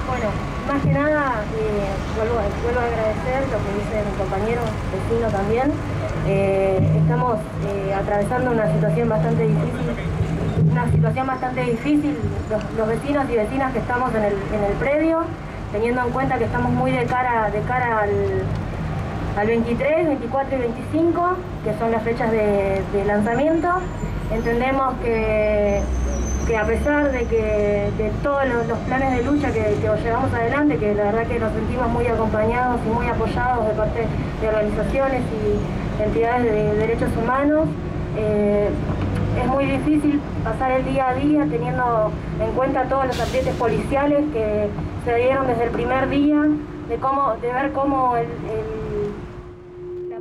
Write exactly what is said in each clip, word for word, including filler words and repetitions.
Bueno, más que nada, eh, vuelvo, vuelvo a agradecer lo que dice mi compañero vecino también. Eh, estamos eh, atravesando una situación bastante difícil, una situación bastante difícil, los, los vecinos y vecinas que estamos en el, en el predio, teniendo en cuenta que estamos muy de cara, de cara al, al veintitrés, veinticuatro y veinticinco, que son las fechas de, de lanzamiento. Entendemos que, que a pesar de que de todos los, los planes de lucha que, que llevamos adelante, que la verdad que nos sentimos muy acompañados y muy apoyados de parte de organizaciones y entidades de derechos humanos, eh, es muy difícil pasar el día a día teniendo en cuenta todos los aprietes policiales que se dieron desde el primer día, de, cómo, de ver cómo el, el, la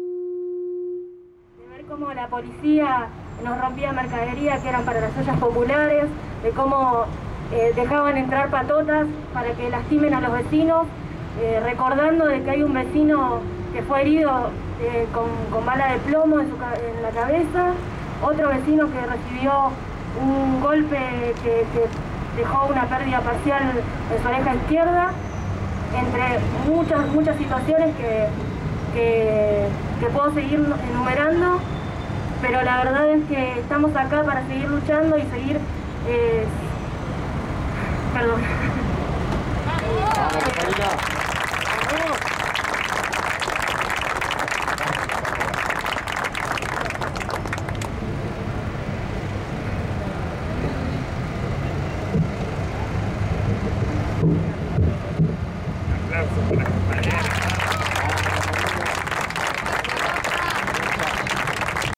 de ver cómo la policía nos rompía mercadería que eran para las ollas populares, de cómo eh, dejaban entrar patotas para que lastimen a los vecinos, eh, recordando de que hay un vecino que fue herido eh, con, con bala de plomo en, su, en la cabeza, otro vecino que recibió un golpe que, que dejó una pérdida parcial en su oreja izquierda, entre muchas, muchas situaciones que, que, que puedo seguir enumerando. Pero la verdad es que estamos acá para seguir luchando y seguir... Eh... Perdón. ¡Vamos, Catalina! ¡Vamos!